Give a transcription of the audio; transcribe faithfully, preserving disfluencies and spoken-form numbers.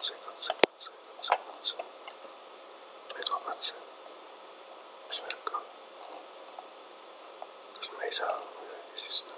katse, katse, katse, katse, katse. Mega katse. Mis värk on? Kas me ei saa midagi siis